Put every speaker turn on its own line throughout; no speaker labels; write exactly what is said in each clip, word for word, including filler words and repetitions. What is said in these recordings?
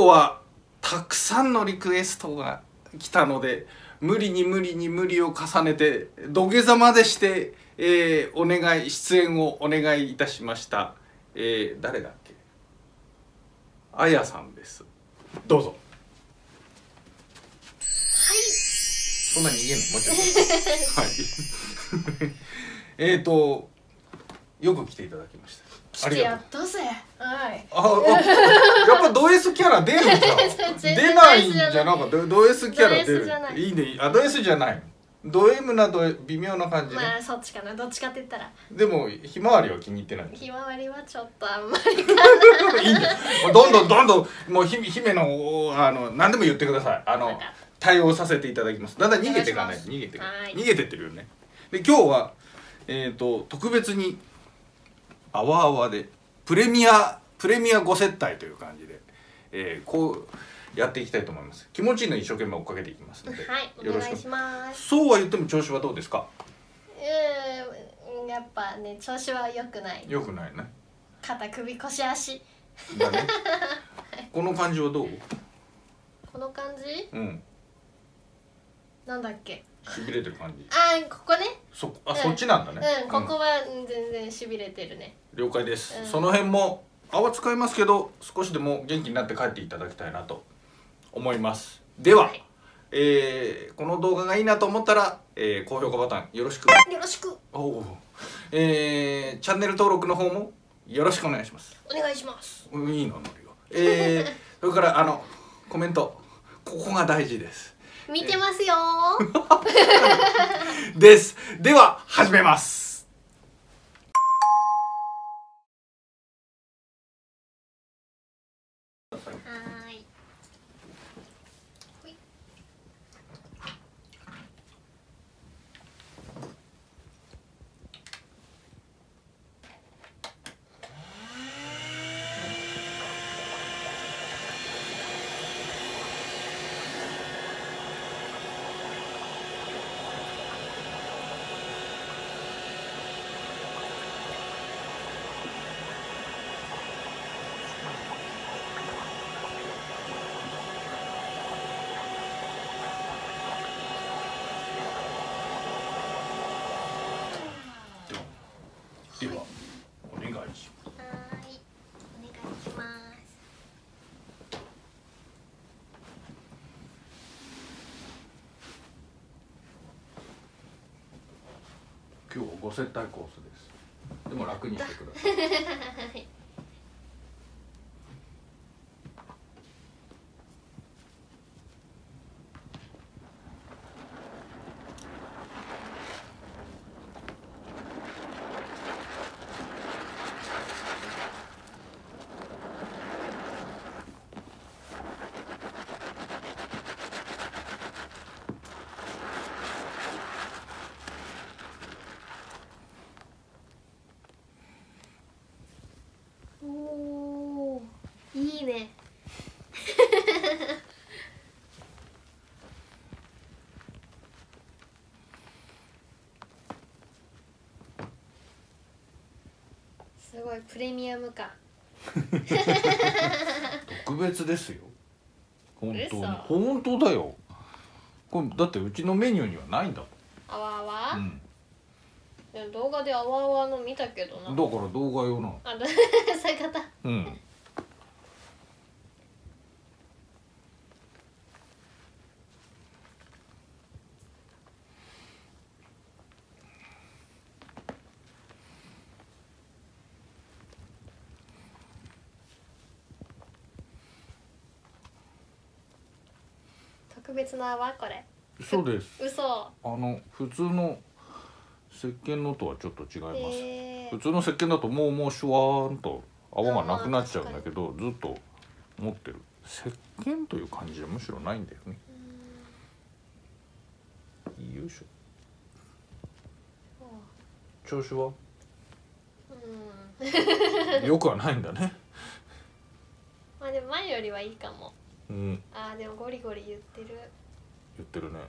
日はたくさんのリクエストが来たので、無理に無理に無理を重ねて土下座までして、えー、お願い出演をお願いいたしました。えー、誰だっけ、あやさんです。どうぞ。
はい。
そんなに逃げんのもうちょっとはいえっとよく来ていただきました。
来てやったぜ。はい。
ああ、やっぱド S キャラ出るんだ。出ないんじゃなかった。ド S キャラ出る。いいね。あ、ド S じゃない。ド M など微妙な感じね。
まあそっちかな。どっちかって言ったら。
でもひまわりは気に入ってない。
ひまわりはちょっとあんまりかな。
いいんだよ。どんどんどんどんもうひ姫のあの何でも言ってください。あの対応させていただきます。だんだん逃げていかない。逃げて逃げてってるよね。で今日はえっと特別にあわあわでプレミアプレミアご接待という感じで、えー、こうやっていきたいと思います。気持ちいいの一生懸命追っかけていきますので、
はい、お願いします。
そうは言っても調子はどうですか？
うん、やっぱね調子は良くない。
良くないね。
肩首腰足
だね。この感じはどう？
この感じ？
うん。
なんだっけ？
しびれてる感じ。
あー、ここね。
そあ、うん、そっちなんだね。
うん、ここは全然しびれてるね。
了解です。
うん、
その辺も泡使いますけど、少しでも元気になって帰っていただきたいなと思います。では、はい、えー、この動画がいいなと思ったら、えー、高評価ボタンよろしく。
よろしく。
おお、えー、チャンネル登録の方もよろしくお願いします。
お願いします。
いいの、ノリが。えー、それからあのコメント、ここが大事です。
見てますよ
ー。です。では始めます。ではお願いします。はい、お願いします。今日はご接待コースです。でも楽にしてください。はい
おー、いいね。すごいプレミアム感。
特別ですよ。本当に本当だよ。これだってうちのメニューにはないんだもん。
あわあわ。うん。
で
も動画であわあわの見たけどな。
だから動画用なの。
あ、そういう方。うん。特別な泡これ。
そうです。
嘘。
あの普通の石鹸のとはちょっと違います。えー、普通の石鹸だともうもうシュワーンと泡がなくなっちゃうんだけど、ずっと持ってる。石鹸という感じはむしろないんだよね。よいしょ。調子は？うん。よくはないんだね。
まあでも前よりはいいかも。
うん。
ああでもゴリゴリ言ってる。
言ってるね。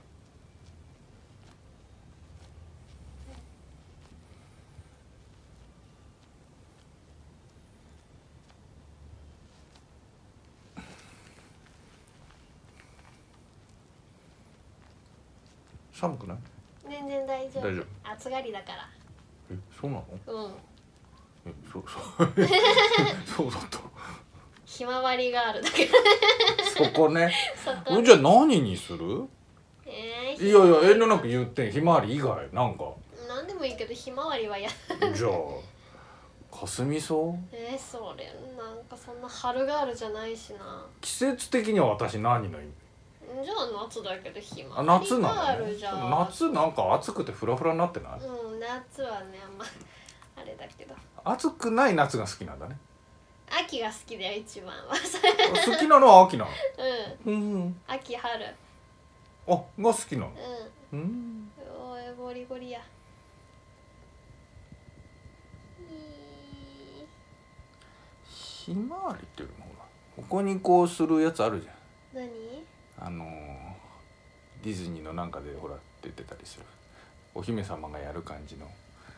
寒くない？
全然大丈夫。
大丈夫。
暑がりだから。
え、そうなの？
うん。
え、そうそうそうだった。
ひまわりガールだから。
そこね。
そこね。
じゃあ何にする？
えー、
いやいや遠慮なく言ってん。ひまわり以外なんか。
なんでもいいけどひまわりはや。
じゃあかすみ草？
えー、それなんかそんな春ガールじゃないしな。
季節的には私何の意味？
じゃあ夏だけどひま
あ、
わり
夏な
ガー
のね。
ルじゃん。
夏なんか暑くてフラフラになってない？
うん、夏はねあんまあれだけど。
暑くない夏が好きなんだね。
秋が好きだよ一番は。
好きなのは秋なの。
うん。
うん。
秋春。
あ、が好きなの。
うん。
うん。
おいゴリゴリや。
ひまわりっていうのほらここにこうするやつあるじゃん。
何？
あのー、ディズニーのなんかでほら出てたりするお姫様がやる感じの。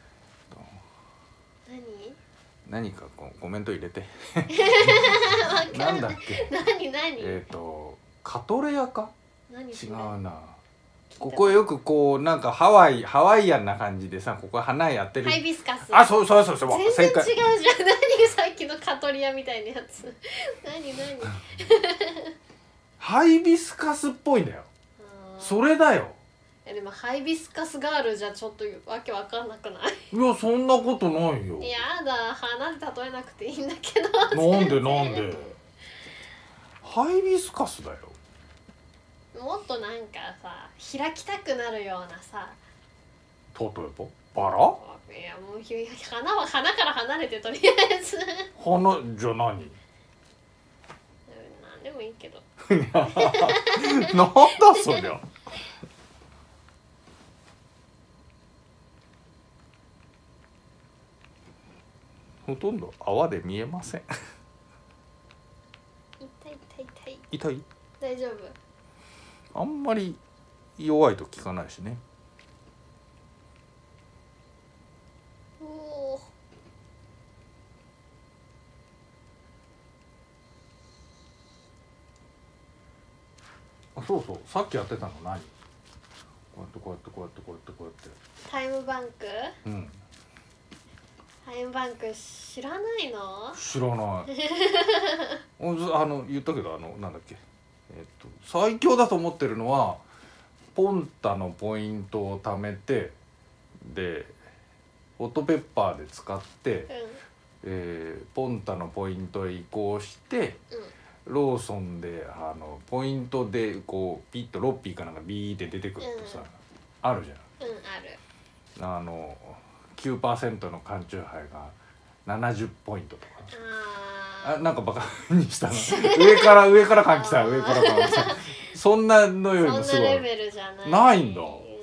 何？
何かこうコメント入れて。なんだっけ。
何何？
えっとカトレアか？
何
違うな。ここよくこうなんかハワイハワイアンな感じでさ、ここ花やってる。
ハイビスカス。
あ、そうそうそうそう。
全然違うじゃん。何さっきのカトリアみたいなやつ。何何？
ハイビスカスっぽいんだよ。それだよ。
えでもハイビスカスガールじゃちょっとわけわかんなくない？
いやそんなことないよ。
やだ、花で例えなくていいんだけど。
なんでなんで。ハイビスカスだよ。
もっとなんかさ開きたくなるようなさ。
例えばバラ？
いやもう花は花から離れてとりあえず。
花じゃ何？
なんでもいいけど。
なんだそりゃ。ほとんど泡で見えません。
痛い痛い痛い。
痛い？
大丈夫。
あんまり弱いと効かないしね。
おお。
あ、そうそう。さっきやってたの何？こうやってこうやってこうやってこうやってこうやって。
タイムバンク？
うん。
タイムバンク知らないの？
知らない。あの言ったけどあのなんだっけ。えっと最強だと思ってるのはポンタのポイントを貯めてでホットペッパーで使って、
うん
えー、ポンタのポイントへ移行して、
うん、
ローソンであのポイントでこうピッとロッピーかなんかビーって出てくるとさ、うん、あるじゃん。
うん、ある。
あの きゅうパーセント の缶チューハイがななじゅうポイントとか。ああ、なんかバカにしたの。上から上から換気した上から換気した。そんなのよりもすごい。
そんなレベルじゃない。
ないんだ。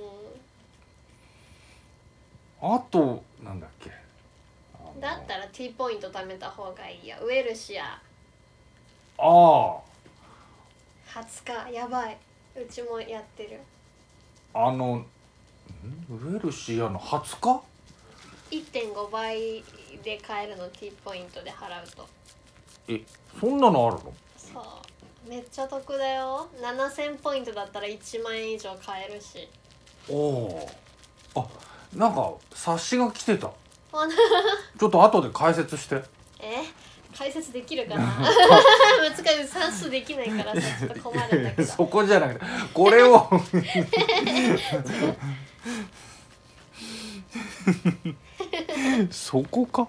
うん、
あとなんだっけ。
だったら T ポイント貯めた方がいいよ。ウェルシア。
ああ。
はつかやばい。うちもやってる。
あのウェルシアのはつか？
いってんご 倍で買えるの T ポイントで払うと。
え、そんなのあるの？
そうめっちゃ得だよ。ななせんポイントだったらいちまんえん以上買えるし。
おお。あ、なんか冊子が来てた。ちょっと後で解説して。
え、解説できるかな。難しい、算数できないからさちょっと困るんだけど。
そこじゃなくてこれをそこか。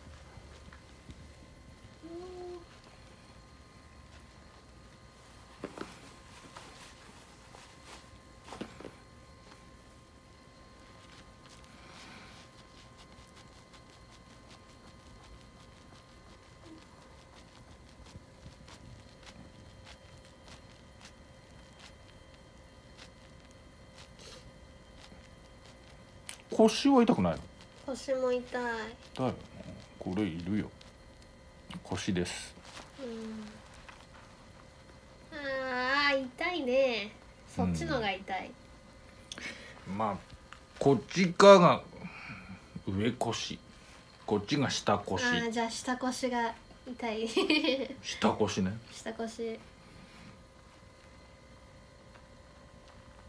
腰は痛くないの？
腰も痛い。
痛いよ。これいるよ。腰です。
うん、あー痛いね。そっちのが痛い。
うん、まあこっち側が上腰、こっちが下腰。
ああ、じゃあ下腰が痛い。
下腰ね。
下腰。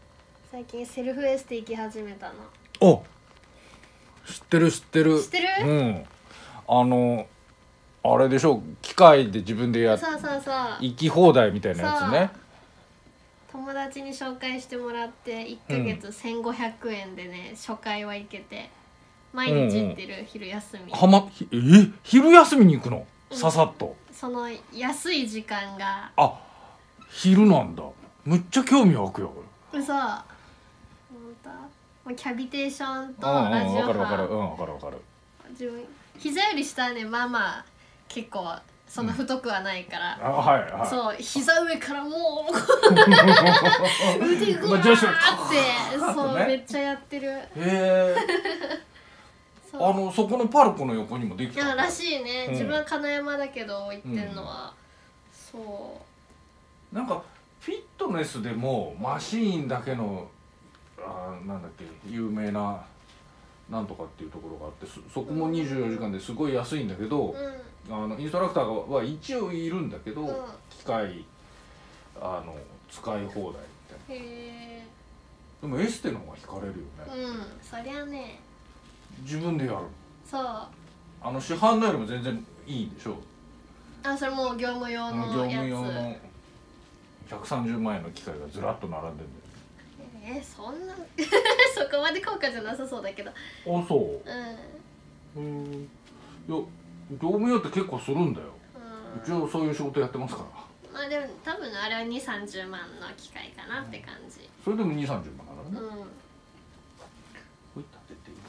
最近セルフエステ行き始めたの。
お、知ってる知ってる
知ってる？
うん、あのあれでしょ、機械で自分でやっ
そうそうそう、
行き放題みたいなやつね。
友達に紹介してもらっていっかげつせんごひゃくえんでね、初回は行けて毎日行ってる、うんうん、昼休み
はまえ昼休みに行くの、うん、ささっと。
その安い時間が、
あ、昼なんだ。むっちゃ興味湧くよ。
嘘。本当。キャビテーションとラジオ波。
わかるわかる、うん、わかるわかる。
自分膝より下はね、まあまあ結構そんな太くはないから、
うん、あ、はいはい、
そう、膝上からもう腕がーってそう、ね、めっちゃやってる。へ
えあのそこのパルコの横にもできた。
いやらしいね、うん、自分は金山だけど行ってるのは、うん、そう
なんかフィットネスでもマシーンだけのあなんだっけ有名ななんとかっていうところがあって、 そ, そこもにじゅうよじかんですごい安いんだけど、うん、あのインストラクターは一応いるんだけど、うん、機械あの使い放題みたいな。へー。でもエステの方が惹かれるよね。
うん、そりゃね。
自分でやる。
そう、
あの市販のよりも全然いいんでしょ。
あ、それもう業務用のやつ。業務用の
ひゃくさんじゅうまんえんの機械がずらっと並んでるんだよ。
えー、そんなそこまで高価じゃなさそうだけど。あ、
そう。うん。うん。いや、業務用って結構するんだよ。うん、一応そういう仕事やってますから。
まあでも多分あれはにじゅう、さんじゅうまんの機械かなって感じ。うん、
それでもにじゅう、さんじゅうまんだからね。うん。これ立てていい？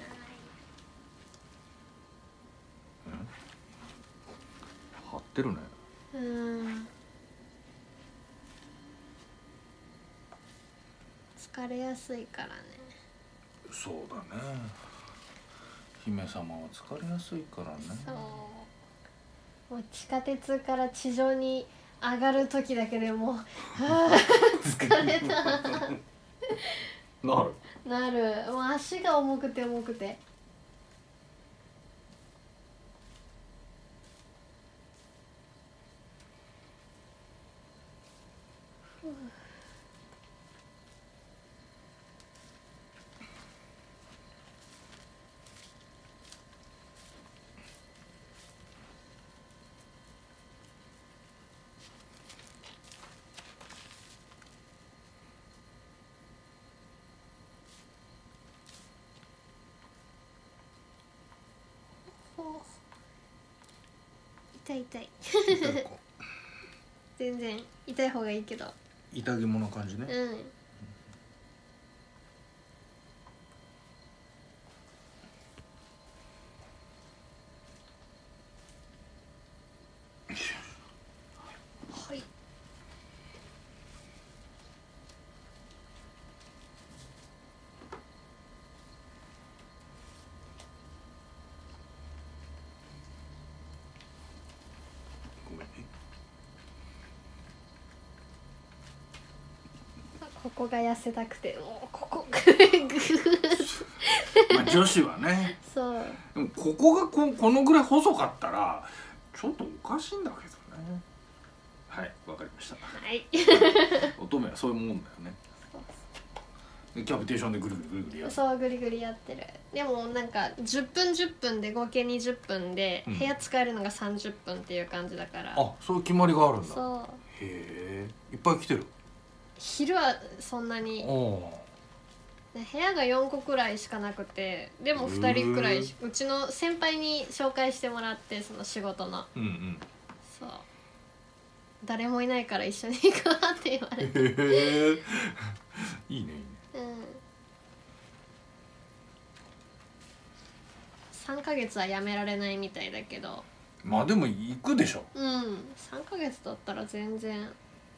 うん。張ってるね。うん。
疲れやすいからね。
そうだね。姫様は疲れやすいからね。そう。
もう地下鉄から地上に上がる時だけでもうはあ疲れた
なる。
なる。もう足が重くて重くて。痛い痛い全然痛い方がいいけど、
痛気もの感じね。うん。
はい。ここが痩せたくて、もうここ
まあ女子はね。そう。でもここがここのぐらい細かったらちょっとおかしいんだけどね。はい、わかりました。はい。乙女はそういうもんだよね。でキャビテーションでぐるぐるぐるぐるやる。
そう、ぐりぐりやってる。でもなんかじゅっぷんじゅっぷんで合計にじゅっぷんで、うん、部屋使えるのがさんじゅっぷんっていう感じだから。
あ、そういう決まりがあるんだ。そう。へえ、いっぱい来てる。
昼はそんなに。部屋がよんこくらいしかなくて、でもふたりくらい、うちの先輩に紹介してもらって、その仕事の、うんうん、そう誰もいないから一緒に行くわって言われて。へえ
いいねいいね。うん、
さんかげつはやめられないみたいだけど、
まあでも行くでしょ。
うん、さんかげつだったら全然。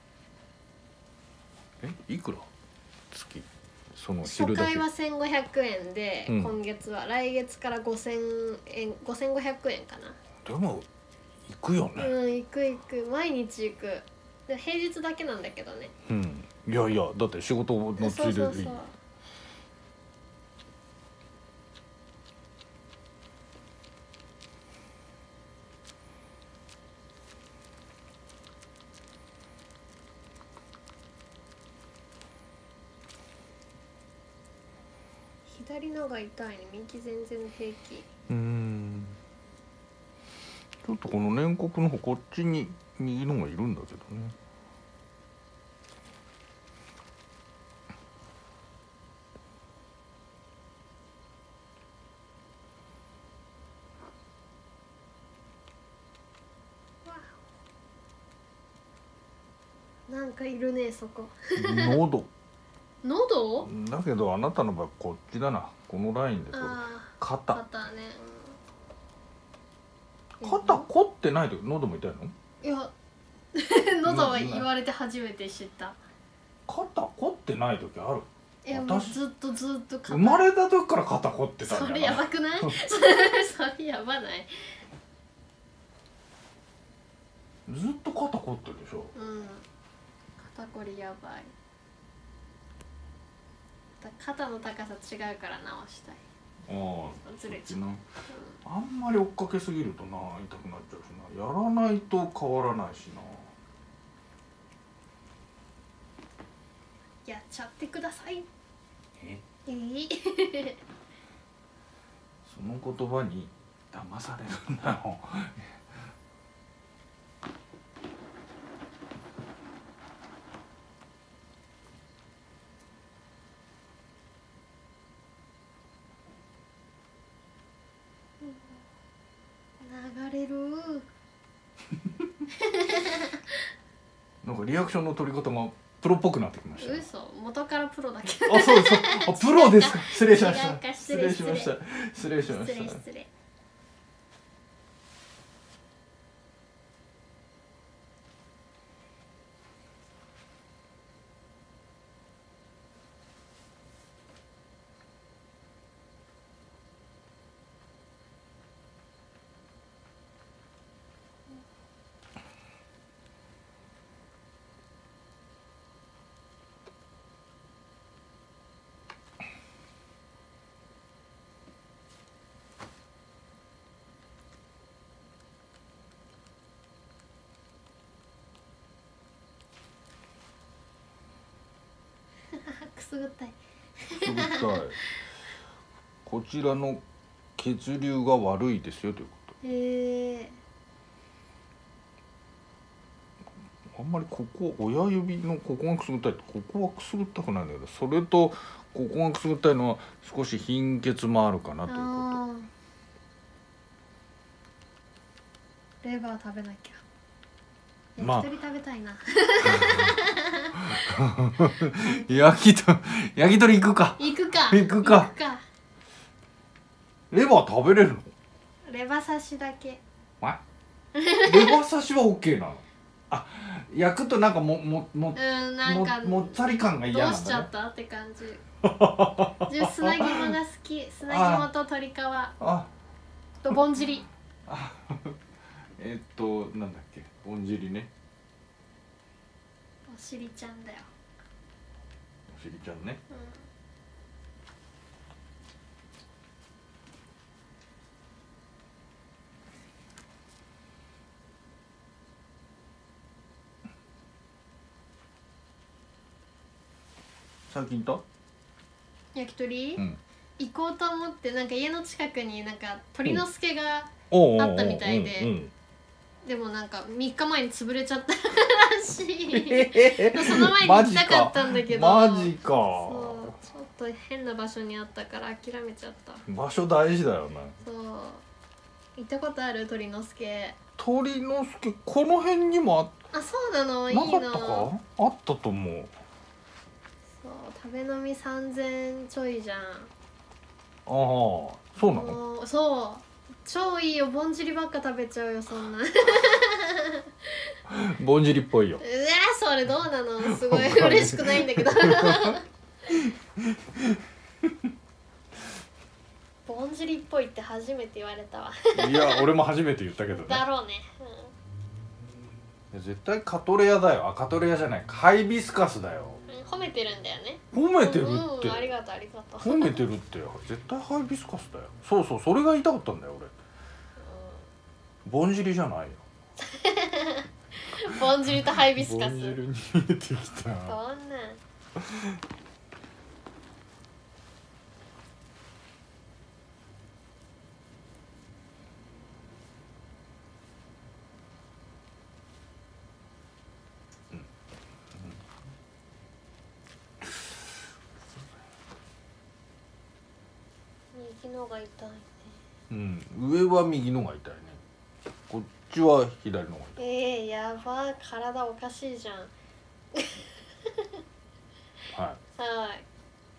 え、いくら月？その
初回はせんごひゃくえんで、うん、今月は来月からごせんえん、ごせんごひゃくえんかな。
でも行くよね。
うん、行く行く、毎日行く。で平日だけなんだけどね。
うん、いやいや、だって仕事のついででいい。そうそうそう。
左のが痛いね、右全然平気。
うん。ちょっとこの粘骨の方こっちに右のがいるんだけどね。
なんかいるねそこ。
喉。
喉？
だけどあなたの場合こっちだな、このラインで。肩。
肩ね。
うん、肩凝ってない時喉も痛いの？
いや喉は言われて初めて知った。肩
凝ってない時ある？
いやもうずっとずっと
肩。生まれた時から肩凝ってたんだよ。
それやばくない？それやばない？
ずっと肩凝ってるでしょ。
うん。肩こりやばい。肩の高さ違うから直したい。
ああ、
ずれちゃう。
あんまり追っかけすぎるとな痛くなっちゃうしな。やらないと変わらないしな。
やっちゃってください。
え？
えー、
その言葉に騙されるんだよ。
流れる。
なんかリアクションの取り方がプロっぽくなってきました。
嘘、元からプロだけ
ど。あ、そうです。あ、プロですか。失礼しました。
失礼しました。
失礼しました。
失礼失礼。くすぐったい。
くすぐったい。こちらの血流が悪いですよということ。
へえ。
あんまりここ親指のここがくすぐったいってここはくすぐったくないんだけど、それとここがくすぐったいのは少し貧血もあるかなということ。
レバー食べなきゃ。
まあ、
焼き鳥食べたいな。
焼き鳥焼き鳥行くか。
行くか。
行くか。行くか。レバー食べれるの？
レバ刺しだけ。
あ？レバ刺しはオッケーなの？あ、焼くとなんかももも
うんなんか
ももっさり感が嫌なんだね。
どうしちゃったって感じ。じゃ砂肝が好き。砂肝と鶏皮とぼんじり。
あえっとなんだっけ、ぼんじりね。
おしりちゃんだよ。
おしりちゃんね。うん、最近行った？
焼き鳥、
うん、
行こうと思って、なんか家の近くになんか鳥之助があったみたいで、でもなんかみっかまえに潰れちゃったらしい。その前に行きたかったんだけど、
マジか。
そうちょっと変な場所にあったから諦めちゃった。
場所大事だよね。
そう行ったことある？鳥之助。
鳥之助この辺にも
ああ、そうなの。いいの。
なかったか？あったと思う。
そう食べ飲みさんぜんちょいじゃん。あ
あ、そうなの？
そう超いいよ。ぼんじりばっか食べちゃうよそんな。
ぼんじりっぽいよ。
うわそれどうなの？すごい嬉しくないんだけど。ぼんじりっぽいって初めて言われたわ。
いや俺も初めて言ったけどね。
だろうね、
うん、絶対カトレアだよ。あ、カトレアじゃない、ハイビスカスだよ。
褒めてるんだよね。
褒めてるって、
うんうん、ありがとうありがとう。
褒めてるって絶対ハイビスカスだよ。そうそう、それが言いたかったんだよ俺、うん、ぼんじりじゃないよ。
ぼんじりとハイビスカス。
ぼんじりに見えてきた。
そんなのが痛いね。
うん、上は右のが痛いね。こっちは左のが痛い。
えー、やば、体おかしいじゃん。はい。はい。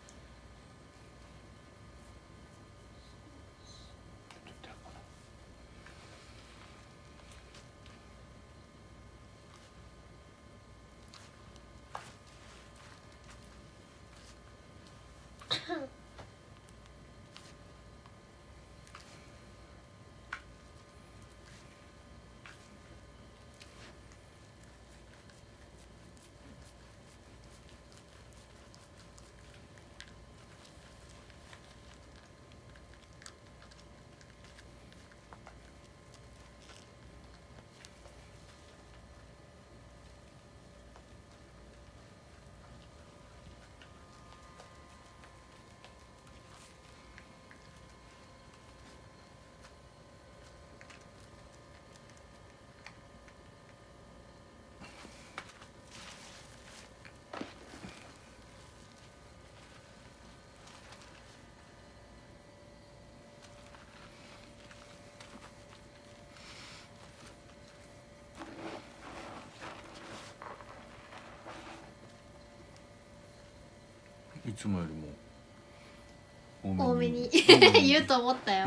いつもよりも
多めに言うと思ったよ。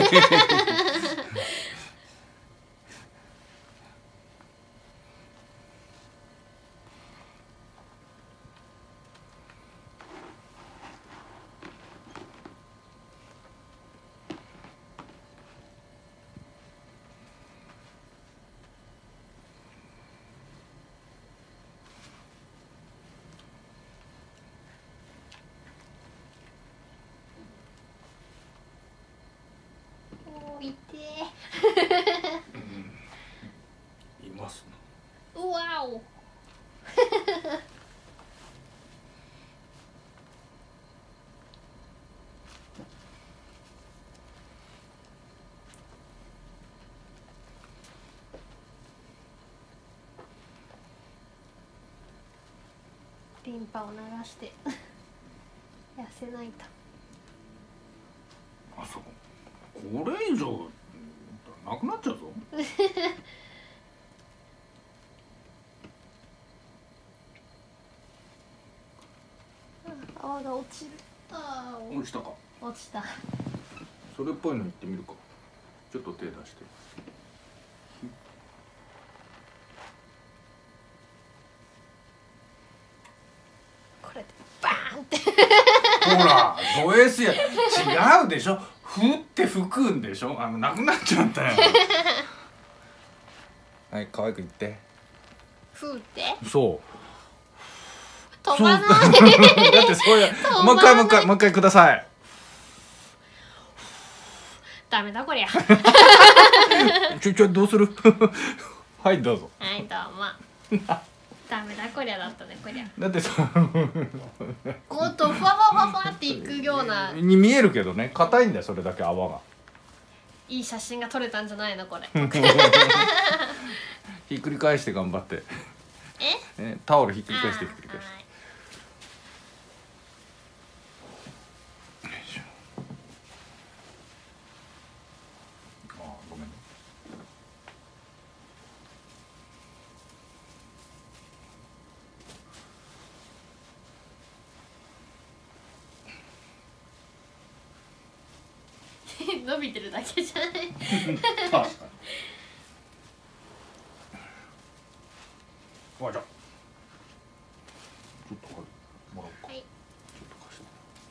いて
います
な。うわお。リンパを流して痩せないと。
あ、そう。これ以上なくなっちゃうぞ。
泡が落ちる。あ
落ちたか。
落ちた。
それっぽいのいってみるか。ちょっと手出して。
これでバーンって。
ほら、ド S や。違うでしょ。ふって吹くんでしょ。あのなくなっちゃったよ。はい、可愛く言って。
ふうって。
そう。
飛ばない。だ
ってそういう。もう一回もう一回もう一回ください。
ダメだこりゃ。
ちょちょどうする。はいどうぞ。
はいどうも。ダメだこりゃだったねこりゃ。
だってさ。
もっとふわふわふわっていくような。
に見えるけどね、硬いんだよそれだけ泡が。
いい写真が撮れたんじゃないのこれ。
ひっくり返して頑張って。
え？
え、タオルひっくり返してひっくり返して。
伸びてるだけじゃない。
確かに。わ、じゃあちょっとこれもらおうか。はい、ちょっと貸して。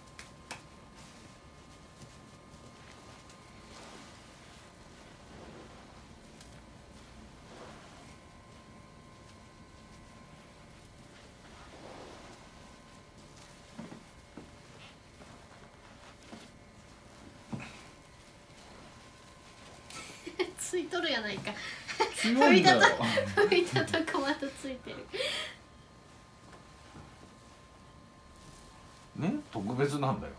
ついとるやないか。
拭いたと
拭いたとこまたついてる。
ね、特別なんだよ。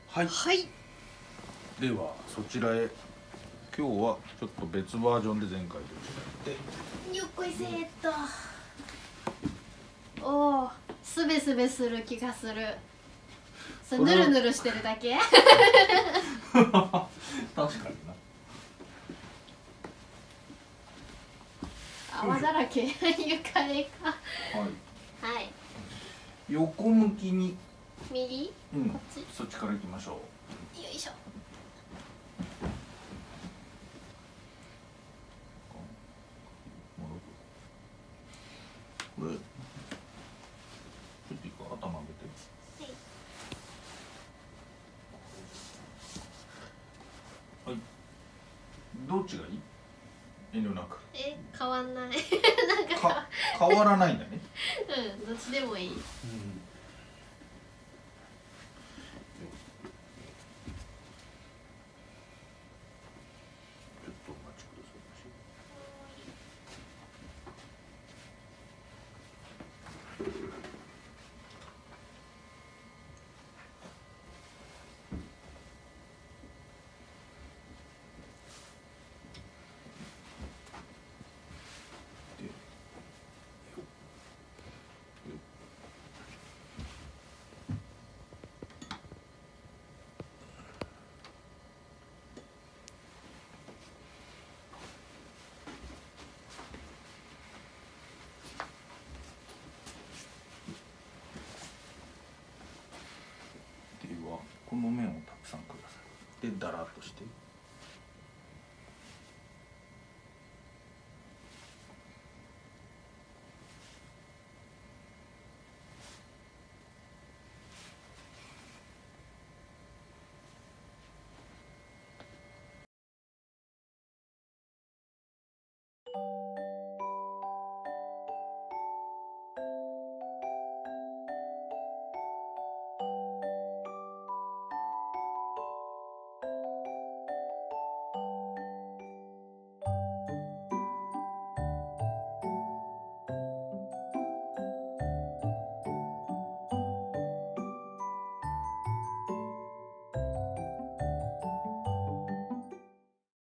はい、
はい、
ではそちらへ。今日はちょっと別バージョンで前回と違って
よっこいせーっと。おお、すべすべする気がする。それぬるぬるしてるだけ
確かにな。
泡だらけ床でか。はい、はい、
横向きに
右、
うん、
こっち、
そっちから行きましょう。
よいしょ。
これちょっといいか、頭上げて。はい、はい、どっちがいい？遠慮なく。
え、変わんないなん
か変わらないんだね。
うん、どっちでもいい。うん、
この面をたくさんください。で、だらっとして。